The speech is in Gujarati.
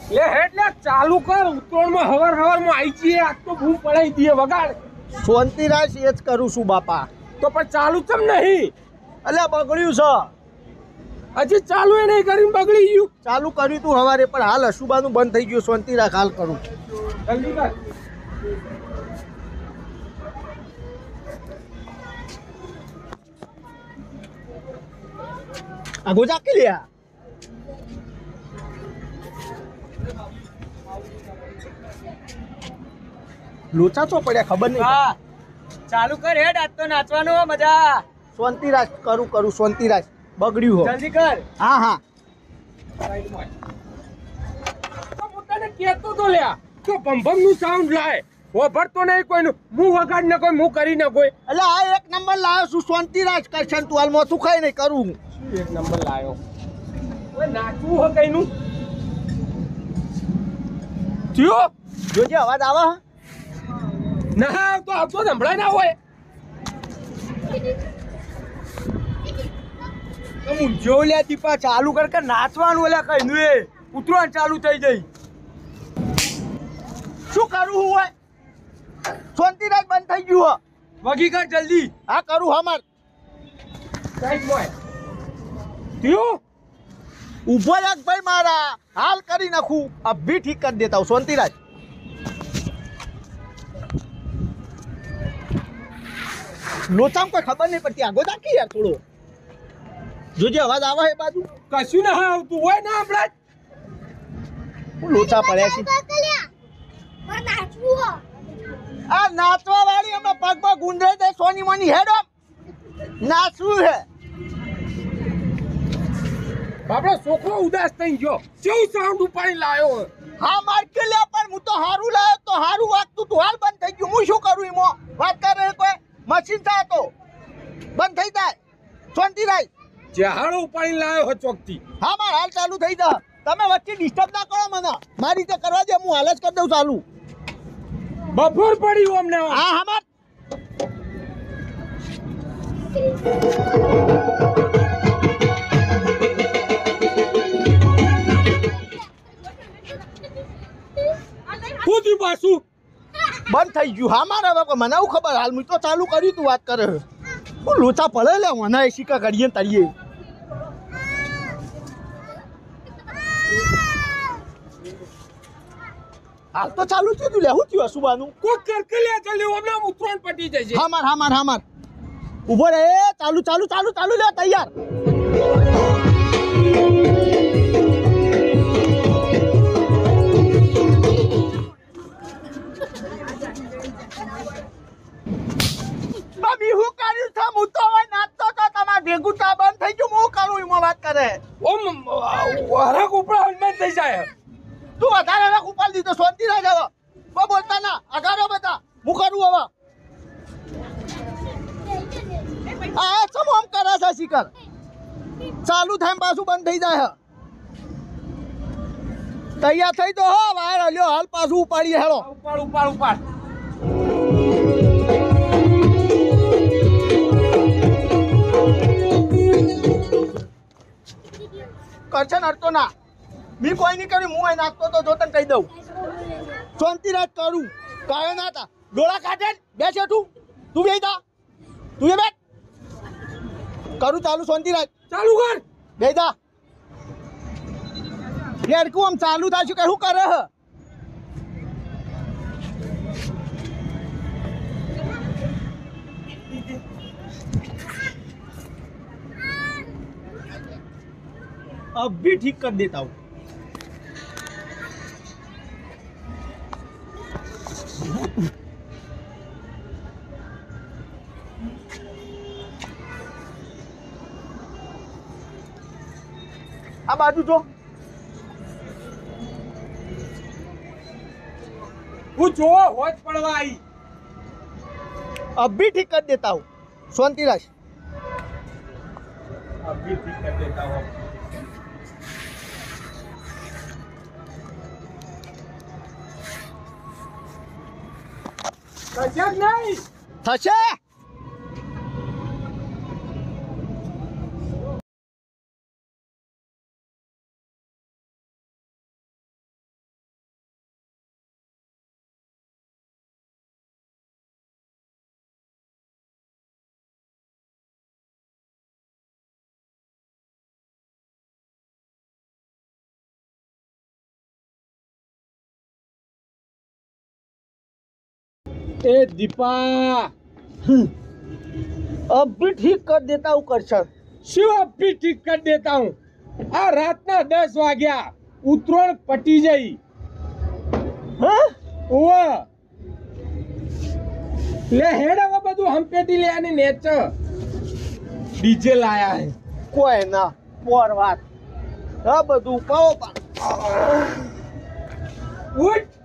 લે હેડ લે ચાલુ કર ઉતરોણમાં હવાર માં આવી જઈએ આજ તો બૂમ પડાઈ દઈએ વગાડ શાંતિ રાખ એ જ કરું છું બાપા તો પણ ચાલુ ચમ નહીં અલ્યા બગડ્યું છે હજી ચાલુ એ નહીં કરીને બગડી ગયું ચાલુ કર્યું તું હવારે પણ હાલ અશુબાનું બંધ થઈ ગયું શાંતિ રાખ હાલ કરું જલ્દી કર આ ગોજા કે લ્યા લોચા ચો પડ્યા ખબર નહીં હા ચાલુ કર હેડ આજ તો નાચવાનો મજા શાંતિ રાખ કરું શાંતિ રાખ બગડ્યું હો જલ્દી કર હા હા પોતાને કહેતો તો લ્યા તો ભમભમ નું સાઉન્ડ લાય ઓભરતો નહીં કોઈનું મું વગાડ ને કોઈ મું કરી ને કોઈ એટલે આ એક નંબર લાવ્યો છું શાંતિ રાખ કરશન તું હાલ મોથું ખાઈ નહીં કરું એક નંબર લાયો ઓય નાચવું હો કઈનું થયો જોજે અવાજ આવે ના તો આવતો સંભળાય ના હોય જો લે દીપા ચાલુ કર કે નાચવાનું ઓલા કઈનું એ ઉતરવાનું ચાલુ થઈ જઈ શું કરું હું હોય શાંતિ રાખ બંધ થઈ ગયું હો વગી કર જલ્દી હા કરું હમાર સાઈડ બોય થયો ઉભો રાખ ભાઈ મારા હાલ કરી નાખું અભી ઠીક કરી દેતા હું શાંતિ રાખ લોચામ કોઈ ખબર નહીં પડતી આગો તાકી યાર થોડો જોજે અવાજ આવે એ બાજુ કશું ના આવતું હોય ને આપણે હું લોચા પડ્યા છે આ નાચવા વાળી અમે પગ પગ ગુંદરાઈ દે સોની મોની હેડો નાચવું હે બાપડો છોકરો ઉદાસ થઈ ગયો કેવું સાઉન્ડ ઉપાડી લાયો હા માર કે લે પણ હું તો હારું લાયો તો હારું વાગતું તું હાલ બંધ થઈ ગયું હું શું કરું એમાં વાત કરે કોઈ મશીન થાય તો બંધ થઈ જાય શાંતિ રાખ જહાડો ઉપાડી લાયો હો ચોકથી હા માર હાલ ચાલુ થઈ જા તમે વચ્ચે ડિસ્ટર્બ ના કરો મને મારી રીતે કરવા દે હું હાલ જ કરી દઉં ચાલુ બફોર પડ્યું અમને હા હા માર શું થયું પાછું બંધ થઈ ગયું હા મારે હવે મને એવું ખબર હાલ હું તો ચાલુ કર્યું તું વાત કરે હું લોચા પડે લે મને એ શીખા કરીએ તળીએ હાલ તો ચાલુ થયું તું લે શું થયું સુબાનું કોઈ કરકલિયા ચાલ્યો અમને ઉતરણ પટી જશે હા માર ઉભો રે ચાલુ લે તૈયાર હું કર્યું છે હું તો હવે નાચતો તો તમારે ભેગું ચા બંધ થઈ ગયું હું કરું એમાં વાત કરે ઓમ હરક ઉપરા હલમેટ થઈ જાય તું વધારે હવે ઉપાડ દીધો શાંતિ ના જાવ બહુ બોલતા ના અગારો બધા હું કરું હવે આ સમ આમ કરે છે શિકર ચાલુ થાય પાછું બંધ થઈ જાય તૈયાર થઈ તો હો વાયર હલ્યો હાલ પાછું ઉપાડી હેળો ઉપાડ કરશે નડતો ના મી કોઈ નહીં કર્યું હું અહીં નાખતો તો જો તને કહી દઉં શાંતિ રાત કરું કાયો ના હતા ડોળા કાઢે બેસે તું બેઠા તું એ બેઠ કરું ચાલુ શાંતિ રાત ચાલુ કર બેઠા ફેરકું આમ ચાલુ થાય શું કે શું કરે હ अब भी ठीक कर देता हूँ આ બાજુ જો હું જો હોજ પડવા આવી अब भी ठीक कर देता हूँ शांति राज अभी ठीक कर देता हूँ नहीं થશે ए दीपा अब भी ठीक कर देता हूँ करशन। શું અભી ઠીક કરી દેતા હું આ રાતના 10 વાગ્યા ઉતરોણ પટી જઈ हाँ ઓવા લે હેડ હવે બધું હંપેટી લે અને નેચ ડીજે લાયા હે कोई ना पोर बात हाँ बधु पाओ ઉઠ